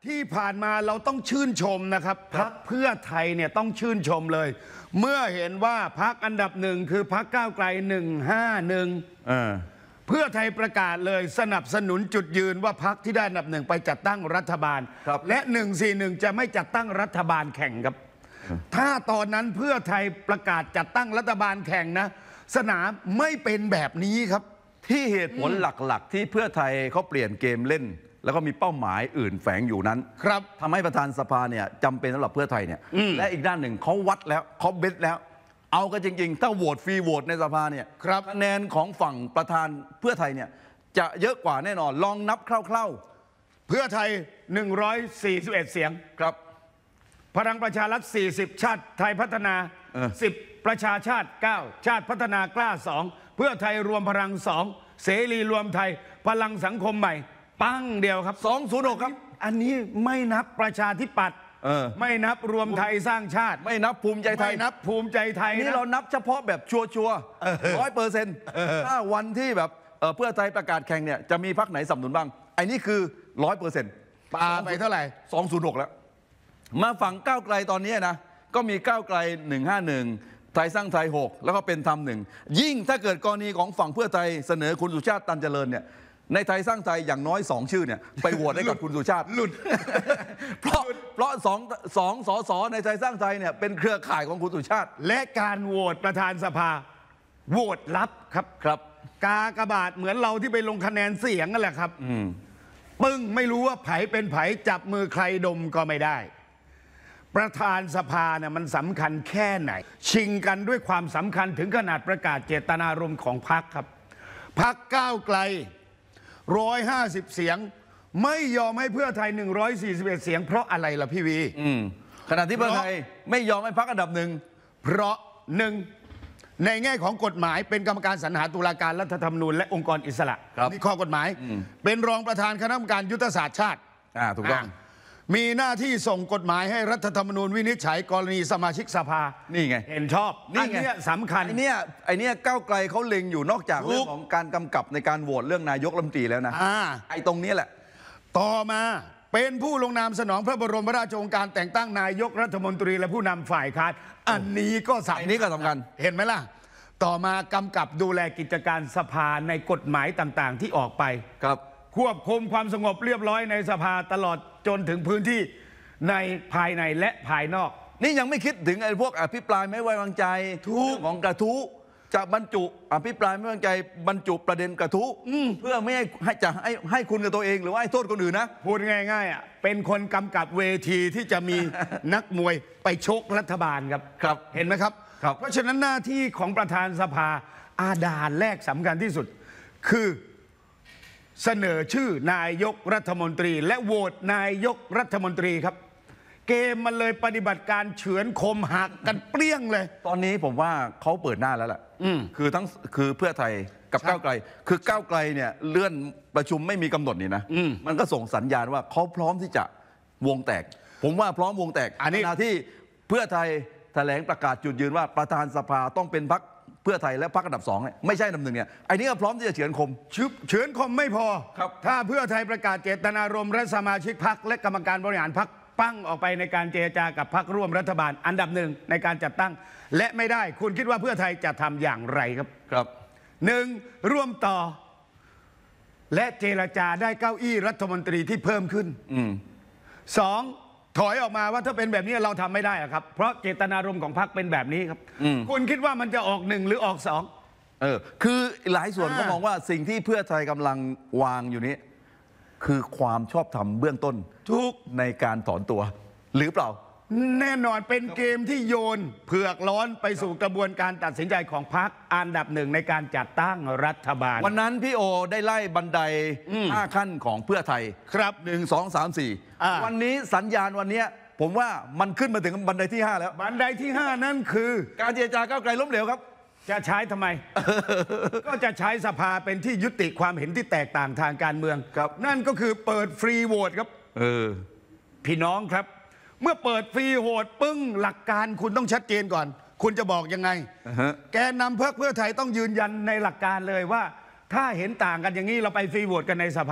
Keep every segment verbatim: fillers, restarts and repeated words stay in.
ที่ผ่านมาเราต้องชื่นชมนะครับพรรคเพื่อไทยเนี่ยต้องชื่นชมเลย เมื่อเห็นว่าพรรคอันดับหนึ่งคือพรรคก้าวไกลหนึ่งห้าหนึ่งเพื่อไทยประกาศเลยสนับสนุนจุดยืนว่าพรรคที่ได้อันดับหนึ่งไปจัดตั้งรัฐบาลและหนึ่งสี่หนึ่งจะไม่จัดตั้งรัฐบาลแข่งครับถ้าตอนนั้นเพื่อไทยประกาศจัดตั้งรัฐบาลแข่งนะสนามไม่เป็นแบบนี้ครับที่เหตุผลหลักๆที่เพื่อไทยเขาเปลี่ยนเกมเล่นแล้วก็มีเป้าหมายอื่นแฝงอยู่นั้นครับทำให้ประธานสภาเนี่ยจำเป็นสำหรับเพื่อไทยเนี่ยและอีกด้านหนึ่งเขาวัดแล้วเขาเบ็ดแล้วเอากันจริงๆถ้าโหวตฟรีโหวตในสภาเนี่ยคะแนนของฝั่งประธานเพื่อไทยเนี่ยจะเยอะกว่าแน่นอนลองนับคร่าวๆเพื่อไทยหนึ่งร้อยสี่สิบเอ็ดเสียงครับพลังประชารัฐสี่สิบชาติไทยพัฒนาสิบประชาชาติเก้าชาติพัฒนากล้าสองเพื่อไทยรวมพลังสองเสรีรวมไทยพลังสังคมใหม่ปั้งเดียวครับสองศูนย์หกครับอันนี้ไม่นับประชาธิปัตย์ไม่นับรวมไทยสร้างชาติไม่นับภูมิใจไทยไม่นับภูมิใจไทยนี่เรานับเฉพาะแบบชัวชัวร้อยเปอร์เซ็นต์ถ้าวันที่แบบเพื่อไทยประกาศแข่งเนี่ยจะมีพรรคไหนสนับสนุนบ้างไอ้นี่คือร้อยเปอร์เซ็นต์ปาไปเท่าไหร่สองศูนย์หกแล้วมาฝั่งก้าวไกลตอนนี้นะก็มีก้าวไกลหนึ่งห้าหนึ่งไทยสร้างไทยหกแล้วก็เป็นธรรมหนึ่งยิ่งถ้าเกิดกรณีของฝั่งเพื่อไทยเสนอคุณสุชาติตันเจริญเนี่ยในไทยสร้างไทยอย่างน้อยสองชื่อเนี่ยไปโหวตให้กับคุณสุชาติหลุดเพราะเพราะสองสองสสในไทยสร้างไทยเนี่ยเป็นเครือข่ายของคุณสุชาติและการโหวตประธานสภาโหวตลับครับครับกากบาทเหมือนเราที่ไปลงคะแนนเสียงนั่นแหละครับปึ้งไม่รู้ว่าไผเป็นไผจับมือใครดมก็ไม่ได้ประธานสภาเนี่ยมันสำคัญแค่ไหนชิงกันด้วยความสำคัญถึงขนาดประกาศเจตนารมณ์ของพรรคครับพรรคก้าวไกลร้อยห้าสิบเสียงไม่ยอมให้เพื่อไทยหนึ่งร้อยสี่สิบเอ็ดเสียงเพราะอะไรล่ะพี่วีขณะที่เพื่อไทยไม่ยอมให้พรรคอันดับหนึ่งเพราะหนึ่งในแง่ของกฎหมายเป็นกรรมการสรรหาตุลาการรัฐธรรมนูญและองค์กรอิสระนี่ข้อกฎหมายเป็นรองประธานคณะกรรมการยุทธศาสตร์ชาติถูกต้องมีหน้าที่ส่งกฎหมายให้รัฐธรรมนูญวินิจฉัยกรณีสมาชิกสภานี่ไงเห็นชอบนี่ไงสำคัญไอเนี้ยไอเนี้ยก้าวไกลเขาเล็งอยู่นอกจากเรื่องของการกำกับในการโหวตเรื่องนายกรัฐมนตรีแล้วนะไอตรงนี้แหละต่อมาเป็นผู้ลงนามสนองพระบรมราชโองการแต่งตั้งนายกรัฐมนตรีและผู้นำฝ่ายค้านอันนี้ก็สำคัญอันนี้ก็สำคัญเห็นไหมล่ะต่อมากำกับดูแลกิจการสภาในกฎหมายต่างๆที่ออกไปครับควบคุมความสงบเรียบร้อยในสภาตลอดจนถึงพื้นที่ในภายในและภายนอกนี่ยังไม่คิดถึงไอ้พวกอภิปรายไม่ไว้วางใจทุกของกระทู้จะบรรจุอภิปรายไม่ไว้วางใจบรรจุประเด็นกระทู้เพื่อไม่ให้จะให้ให้คุณกับตัวเองหรือว่าให้โทษคนอื่นนะพูดง่ายๆอ่ะเป็นคนกำกับเวทีที่จะมี นักมวยไปชกรัฐบาลครับครับเห็นไหมครับเพราะฉะนั้นหน้าที่ของประธานสภาอาด่านแรกสำคัญที่สุดคือเสนอชื่อนายกรัฐมนตรีและโหวตนายกรัฐมนตรีครับเกมมันเลยปฏิบัติการเฉือนคมหักกันเปรี้ยงเลยตอนนี้ผมว่าเขาเปิดหน้าแล้วแหละคือทั้งคือเพื่อไทยกับก้าวไกลคือก้าวไกลเนี่ยเลื่อนประชุมไม่มีกำหนดนี่นะมันก็ส่งสัญญาณว่าเขาพร้อมที่จะวงแตกผมว่าพร้อมวงแตกอันนี้ที่เพื่อไทยแถลงประกาศจุดยืนว่าประธานสภาต้องเป็นพรรคเพื่อไทยและพรรคอันดับสองเนี่ยไม่ใช่อันดับหนึ่งเนี่ยไอ้นี่ก็พร้อมที่จะเฉือนคมเฉือนคมไม่พอถ้าเพื่อไทยประกาศเจตนารมณ์และสมาชิกพรรคและกรรมการบริหารพรรคปั้งออกไปในการเจรจากับพรรคร่วมรัฐบาลอันดับหนึ่งในการจัดตั้งและไม่ได้คุณคิดว่าเพื่อไทยจะทำอย่างไรครับครับหนึ่งร่วมต่อและเจรจาได้เก้าอี้รัฐมนตรีที่เพิ่มขึ้นสองถอยออกมาว่าถ้าเป็นแบบนี้เราทำไม่ได้ครับเพราะเจตนารมณ์ของพรรคเป็นแบบนี้ครับคุณคิดว่ามันจะออกหนึ่งหรือออกสองเออคือหลายส่วนก็มองว่าสิ่งที่เพื่อไทยกำลังวางอยู่นี้คือความชอบธรรมเบื้องต้นทุกในการถอนตัวหรือเปล่าแน่นอนเป็นเกมที่โยนเผือกร้อนไปสู่กระบวนการตัดสินใจของพรรคอันดับหนึ่งในการจัดตั้งรัฐบาลวันนั้นพี่โอได้ไล่บันไดห้าขั้นของเพื่อไทยครับหนึ่งสองสามสี่วันนี้สัญญาณวันนี้ผมว่ามันขึ้นมาถึงบันไดที่ห้าแล้วบันไดที่ห้านั่นคือการเจรจาก้าวไกลล้มเหลวครับจะใช้ทำไม ก็จะใช้สภาเป็นที่ยุติความเห็นที่แตกต่างทางการเมืองนั่นก็คือเปิดฟรีโหวตครับเออพี่น้องครับเมื่อเปิดฟรีโหวตปึ้งหลักการคุณต้องชัดเจนก่อนคุณจะบอกยังไง uh-huh. แกนนำพรรคเพื่อไทยต้องยืนยันในหลักการเลยว่าถ้าเห็นต่างกันอย่างนี้เราไปฟรีโหวตกันในสภา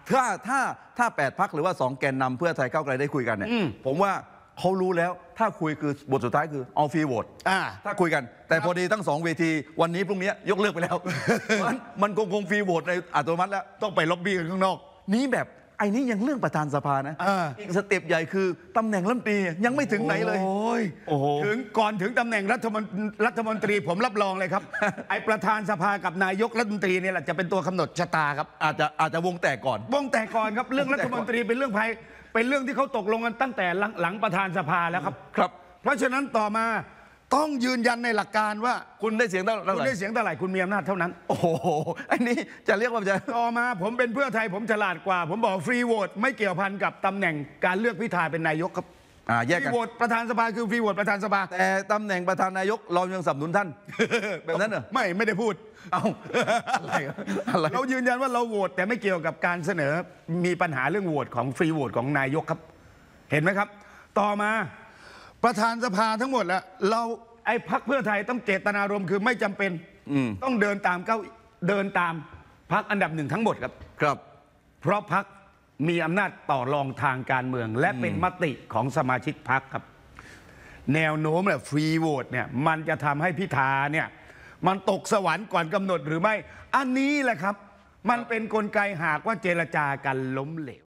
ถ้าถ้าถ้าแปดพักหรือว่าสองแกนนำเพื่อไทยก้าวไกลได้คุยกันเนี่ยผมว่าเขารู้แล้วถ้าคุยคือบทสุดท้ายคือเอาฟรีโหวตอ่าถ้าคุยกันแต่พอดีทั้งสองเวทีวันนี้พรุ่งนี้ยกเลิกไปแล้ว มันมันคงคงฟรีโหวตในอัตโนมัติแล้วต้องไปล็อบบี้กันข้างนอกนี้แบบไอ้นี้ยังเรื่องประธานสภานะเอออีกสเต็ปใหญ่คือตำแหน่งรัฐมนตรียังไม่ถึงไหนเลยโอ้ยโอ้โหถึงก่อนถึงตำแหน่งรัฐมนรัฐมนตรีผมรับรองเลยครับ ไอ้ประธานสภากับนายกรัฐมนตรีเนี่ยแหละจะเป็นตัวกำหนดชะตาครับอาจจะอาจจะวงแตกก่อนวงแต่ก่อนครับเรื่องรัฐมนตรีเป็นเรื่องภายเป็นเรื่องที่เขาตกลงกันตั้งแต่หลังหลังประธานสภาแล้วครับครับเพราะฉะนั้นต่อมาต้องยืนยันในหลักการว่าคุณได้เสียงเท่าคุณไหร่ได้เสียงเท่าไหร่คุณมีอำนาจเท่านั้นโอ้โหอันนี้จะเรียกว่าจะต่อมาผมเป็นเพื่อไทยผมฉลาดกว่า ผมบอกฟรีโหวตไม่เกี่ยวพันกับตำแหน่งการเลือกพิธาเป็นนายกครับอ่าฟแยกรีกันโหวตประธานสภาคือฟรีโหวตประธานสภาแต่ตำแหน่งประธานนายกเรายังสนับสนุนท่าน แบบนั้นเหรอไม่ไม่ได้พูดเอาอะไรอะไรเรายืนยันว่าเราโหวตแต่ไม่เกี่ยวกับการเสนอมีปัญหาเรื่องโหวตของฟรีโหวตของนายกครับ เห็นไหมครับ ต่อมาประธานสภาทั้งหมดแล้วเราไอ้พักเพื่อไทยต้องเจตนารมณ์คือไม่จำเป็นต้องเดินตามเก้าเดินตามพักอันดับหนึ่งทั้งหมดครับครับเพราะพักมีอำนาจต่อรองทางการเมือง และเป็นมติของสมาชิกพักครับ แนวโน้มเนี่ยฟรีโหวตเนี่ยมันจะทำให้พิธาเนี่ยมันตกสวรรค์ก่อนกำหนดหรือไม่ อันนี้แหละครับ มันเป็นกลไกหากว่าเจรจากันล้มเหลว